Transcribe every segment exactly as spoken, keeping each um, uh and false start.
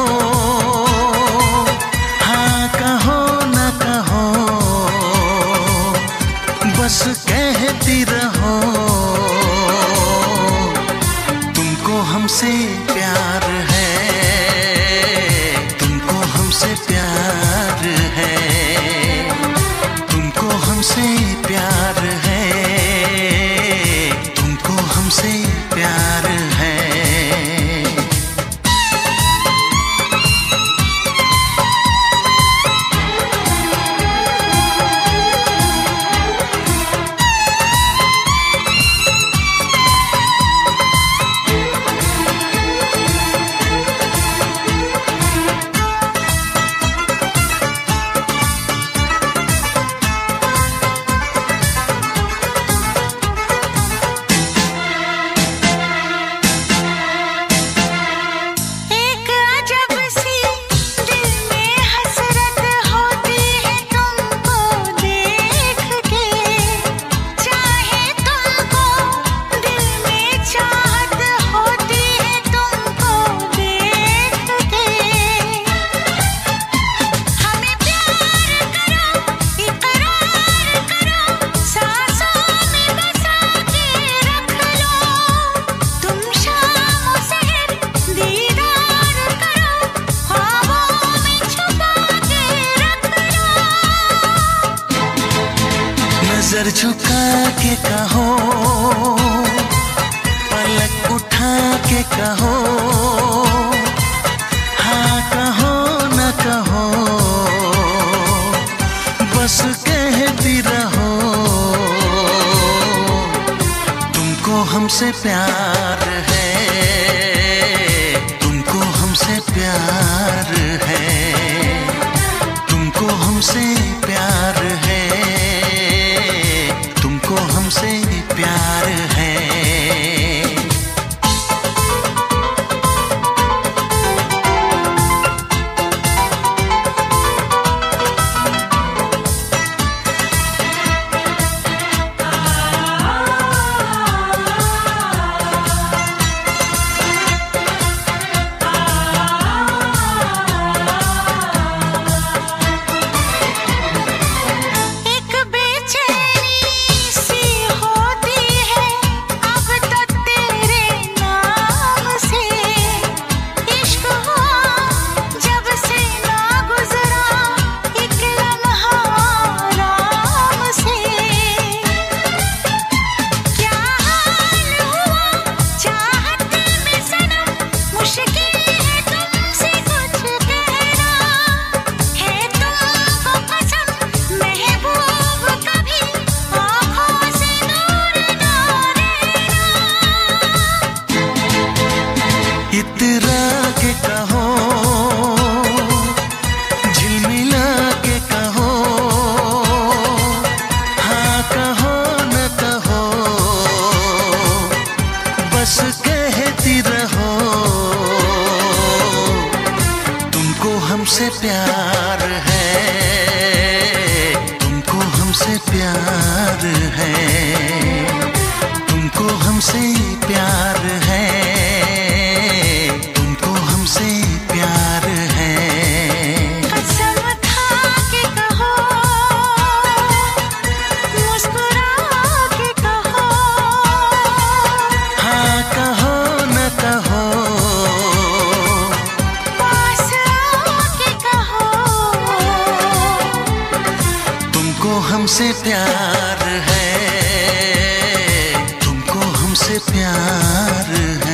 हाँ कहो न कहो, बस कहती रहो, तुमको हमसे प्यार है, तुमको हमसे प्यार है, तुमको हमसे प्यार है, तुमको हमसे प्यार है। नजर झुका के कहो, पलक उठा के कहो, हाँ कहो न कहो, बस कहती रहो, तुमको हमसे प्यार है, तुमको हमसे प्यार है, तुमको हमसे प्यार है, तुमको हमसे प्यार है। इतरा के कहो, झिलमिला के कहो, हाँ कहो न कहो, बस कहती रहो, तुमको हमसे प्यार है, तुमको हमसे प्यार है, तुमको हमसे प्यार है, हमसे प्यार है। कसम खा के कहो, मुस्कुरा के कहो, हाँ कहो न कहो, पास आके कहो, तुमको हमसे प्यार है, तुमको हमसे प्यार है।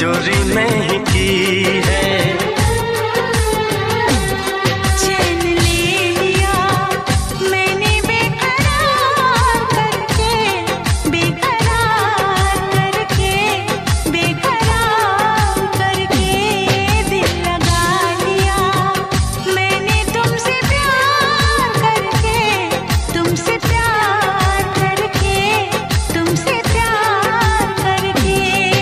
चोरी नहीं की है। चैन ले लिया मैंने बेकरार करके, बेकरार करके, बेकरार करके दिल लगा लिया मैंने तुमसे प्यार करके, तुमसे प्यार करके, तुमसे प्यार करके।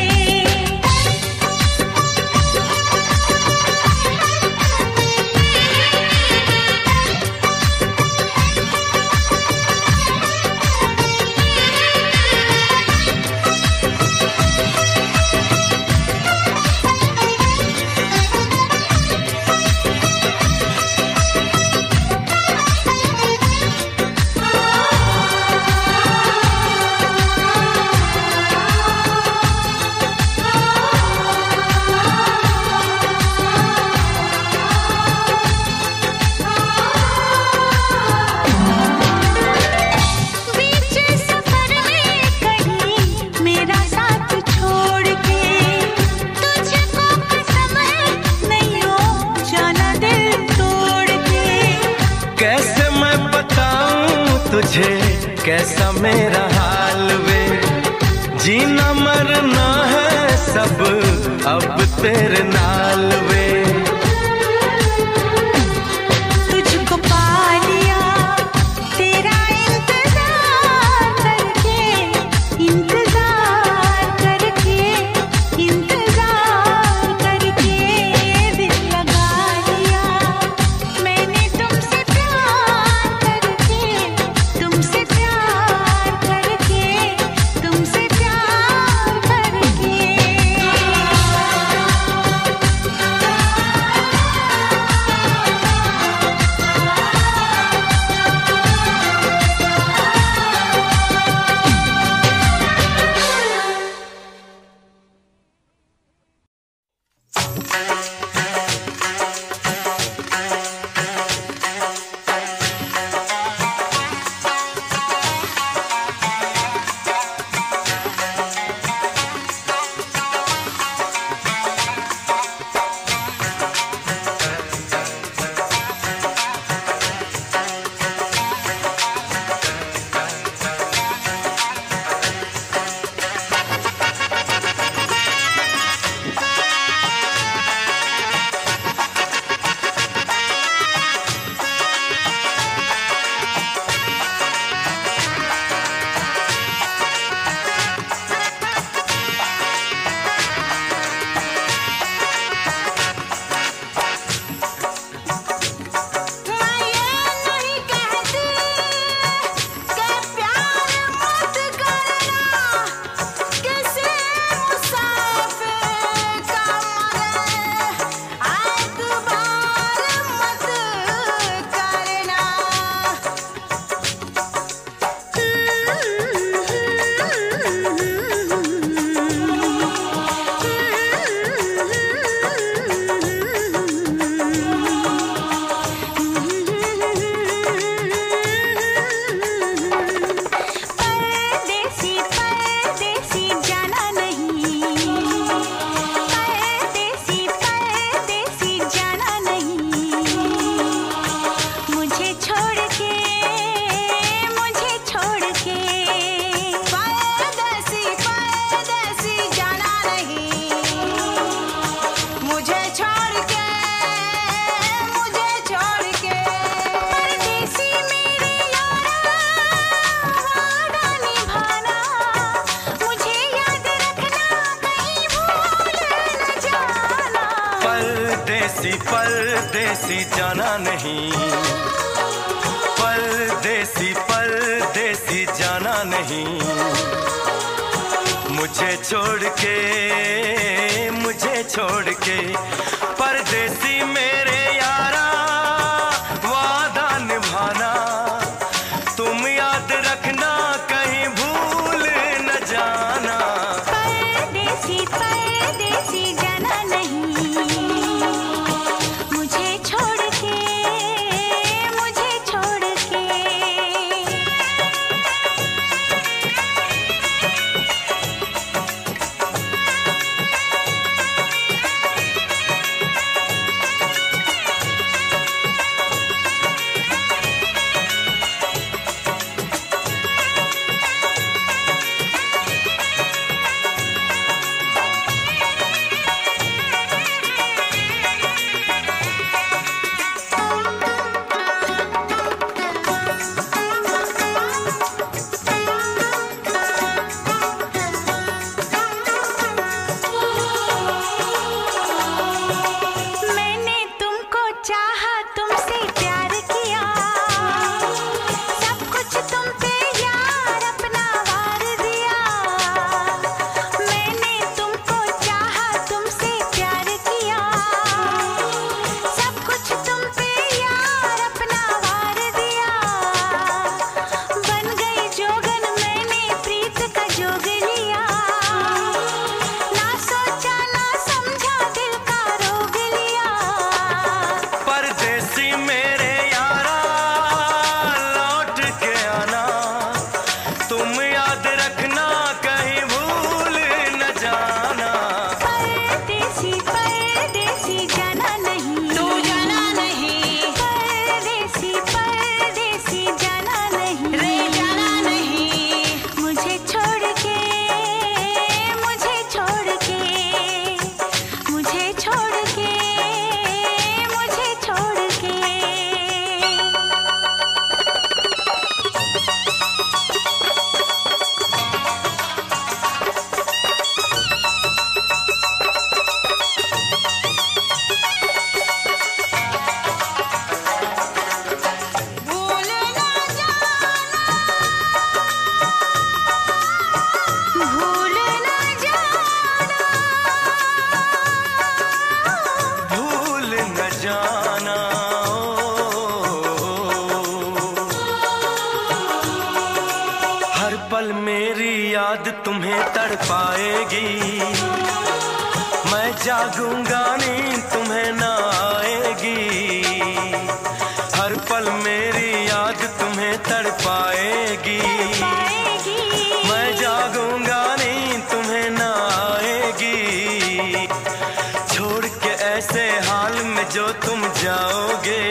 बीच सफर में कहीं मेरा साथ छोड़ के, तुझको कसम है नहीं हो जाना दिल तोड़ के। कैसे मैं बताऊं तुझे कैसा मेरा हाल वे, जीना मरना है सब अब तेरे नाल वे। तुझको पा लिया तेरा इंतजार करके, इंतजार करके, इंतजार करके दिल लगा लिया मैंने तुमसे प्यार करके, तुमसे प्यार करके, तुमसे प्यार करके। परदेसी परदेसी जाना नहीं, परदेसी परदेसी जाना नहीं, मुझे छोड़ के, मुझे छोड़ के। परदेसी परदेसी जाना नहीं, मुझे छोड़ के, मुझे छोड़ के। परदेसी मेरे यारा वादा निभाना, मुझे याद रखना कहीं भूल न जाना। परदेसी परदेसी जाना नहीं, परदेसी परदेसी जाना नहीं, मुझे छोड़ के, मुझे छोड़ के। परदेसी मेरे यारा वादा निभाना, तुम याद रखना कहीं भूल न जाना। परदेसी परदेसी जाना नहीं, मुझे छोड़ के, मुझे छोड़ के। पाएगी। मैं जागूंगा नींद तुम्हें ना आएगी, हर पल मेरी याद तुम्हें तड़पाएगी। मैं जागूंगा नींद तुम्हें ना आएगी, छोड़ के ऐसे हाल में जो तुम जाओगे।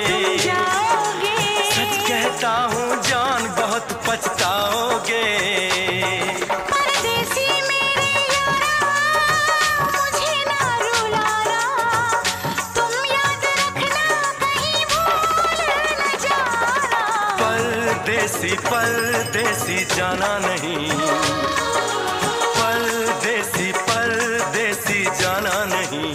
सच कहता हूँ जान बहुत पछताओगे। परदेसी मेरे यारा मुझे ना रुलाना, तुम याद रखना कहीं भूल न जाना। परदेसी परदेसी जाना नहीं, परदेसी परदेसी जाना नहीं।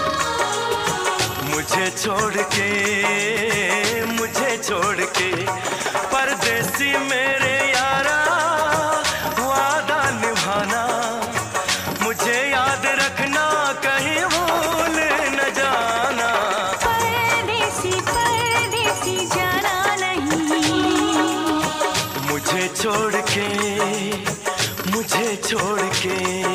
मुझे छोड़ के मुझे छोड़ के परदेसी मेरे यारा वादा निभाना, मुझे याद रखना कहीं भूल न जाना। परदेसी परदेसी जाना नहीं, मुझे छोड़ के मुझे छोड़ के।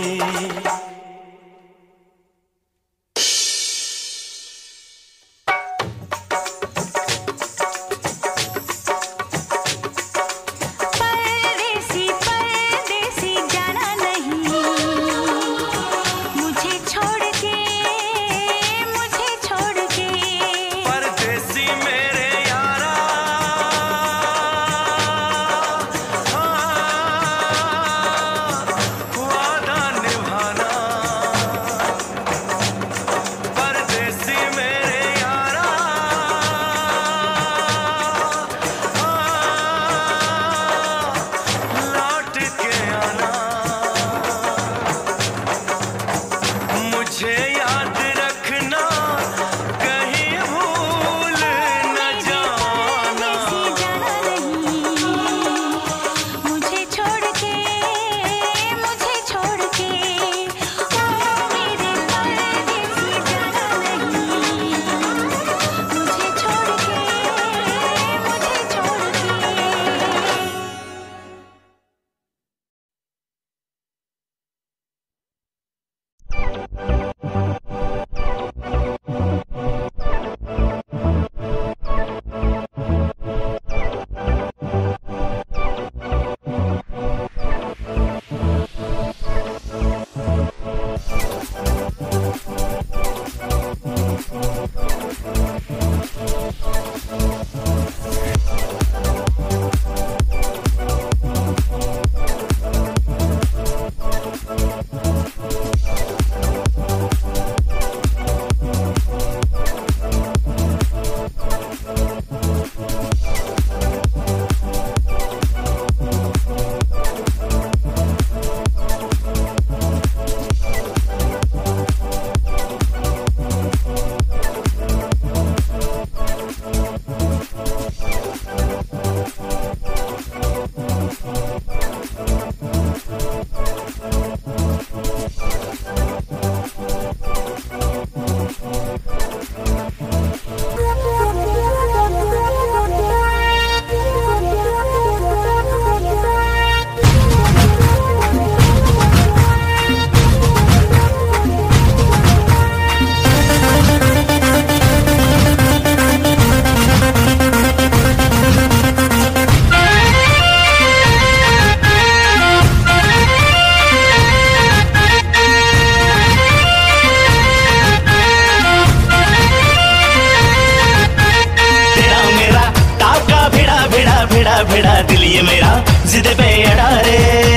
भिड़ा दिल ये मेरा जिद पे अड़ा रे।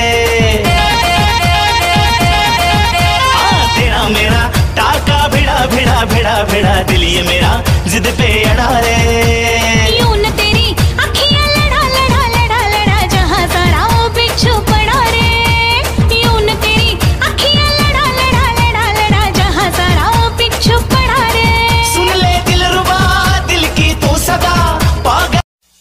हाँ तेरा मेरा टाका भिड़ा भिड़ा भिड़ा भिड़ा दिल ये मेरा जिद पे अड़ा रे। यूं न तेरी अखियां लड़ा लड़ा लड़ा लड़ा जहाँ सारा वो बिच्छू पड़ा रे। यूं न तेरी अखियां लड़ा लड़ा लड़ा लड़ा जहाँ सारा वो बिच्छू पड़ा रे। सुन ले दिल रुबा दिल की तू सदा पागल।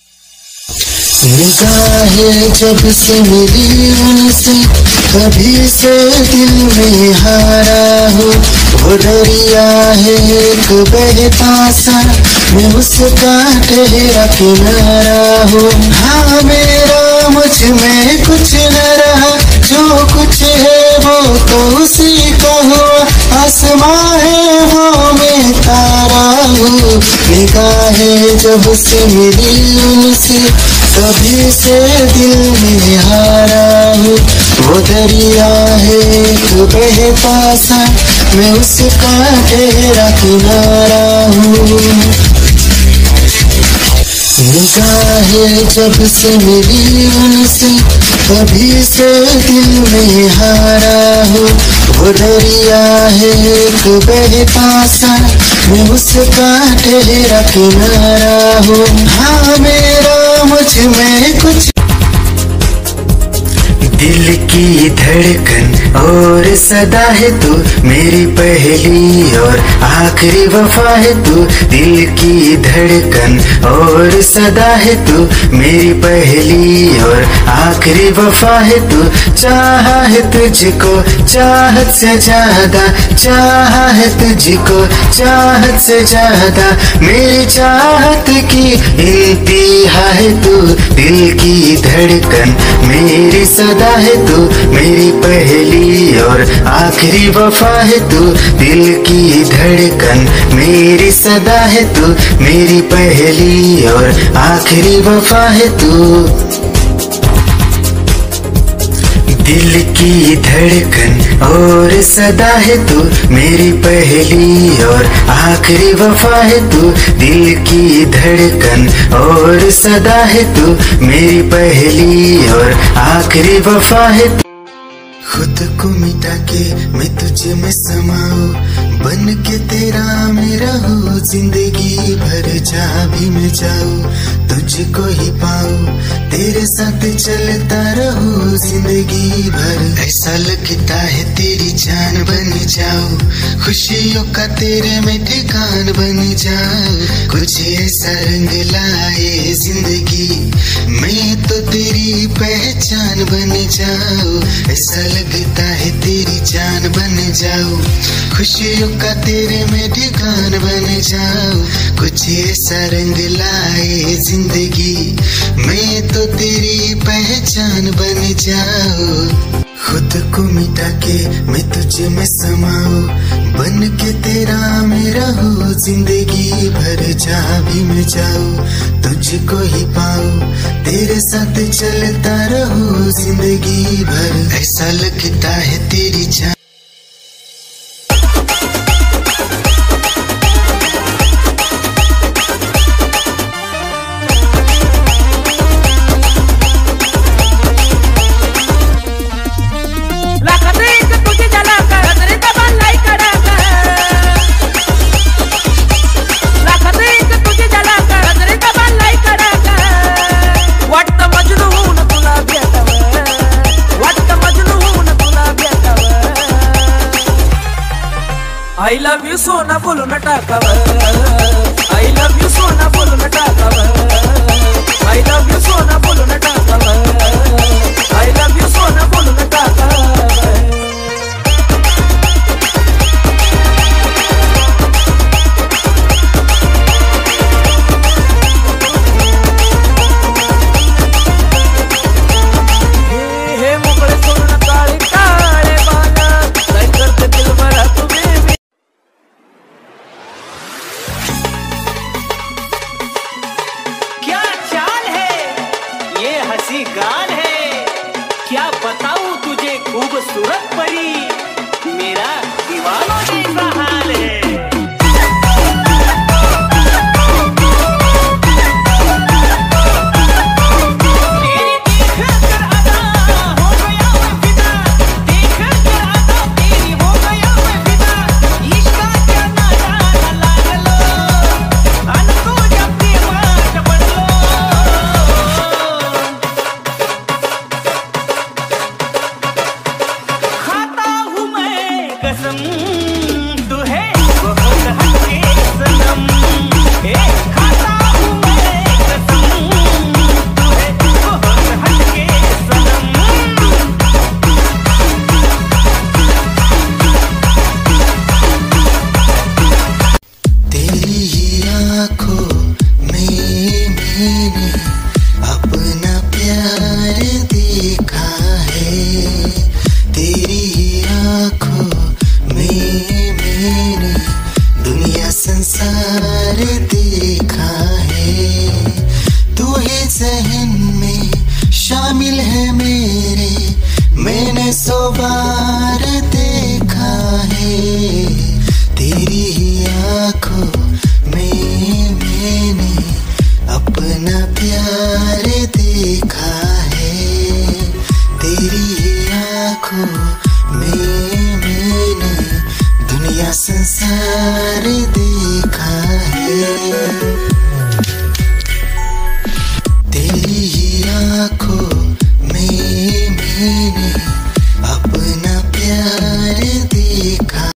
निगाहें जब से मिली उनसे कभी से दिल में हारा हूँ। वो दरिया है एक बहता सा मैं उसका ठहरा किनारा हूँ। हाँ मेरा मुझ में कुछ न रहा जो कुछ है वो तो उसी का हुआ, आसमां है वो मैं तारा हूँ। निगाहें जब से मिली उनसे, तभी से दिल में हारा हूँ। वो दरिया है एक बहता सा, मैं उसका ठहरा किनारा हूँ। निगाहें जब से मिली उनसे, तभी से दिल में हारा हूँ। वो दरिया है एक बहता सा, मैं उसका ठहरा किनारा हूँ। हाँ मेरा मुझ में कुछ दिल की धड़कन और सदा है तू, मेरी पहली और आखिरी वफा है तू। दिल की धड़कन और सदा है तू, मेरी पहली और आखिरी वफा है तू। चाहा है तुझको चाहत से ज्यादा, चाहा है तुझको चाहत से ज्यादा, मेरी चाहत की इंतहा है तू। दिल की धड़कन मेरी सदा है तू, मेरी पहली और आखिरी वफा है तू। दिल की धड़कन मेरी सदा है तू, मेरी पहली और आखिरी वफा है तू। दिल की धड़कन और सदा है तू, मेरी पहली और आखिरी वफा है तू। दिल की धड़कन और सदा है तू, मेरी पहली और आखिरी वफा है तू। खुद को मिटा के मैं तुझे में समाऊं, बन के तेरा मैं रहूं। जिंदगी भर जहाँ भी मैं जाऊं, तुझको ही पाऊं, तेरे साथ चलता रहूं जिंदगी भर। ऐसा लगता है तेरी जान बन जाऊं, खुशियों का तेरे में ठिकान बन जाऊं। कुछ ऐसा रंग लाए जिंदगी, मैं तो तेरी पहचान बन जाऊं। ऐसा लगता है तेरी जान बन जाऊं, खुशियों का तेरे में ठिकान बन जाऊं। कुछ ऐसा रंग लाए जिंदगी, मैं तो तेरी पहचान बन जाऊं। खुद को मिटा के मैं तुझे में समाऊं, बन के तेरा मैं रहूं। जिंदगी भर जहाँ भी मैं जाऊं, तुझको ही पाऊं, तेरे साथ चलता रहूं जिंदगी भर। ऐसा लगता है तेरी जान I love you सोना बोलो न टाकाव, I love you सोना बोलो न टाकाव, I love you सोना बोलो न टाकाव, I love you सोना बोलो न टाकाव। गान है क्या बताऊं तुझे। संसार देखा है।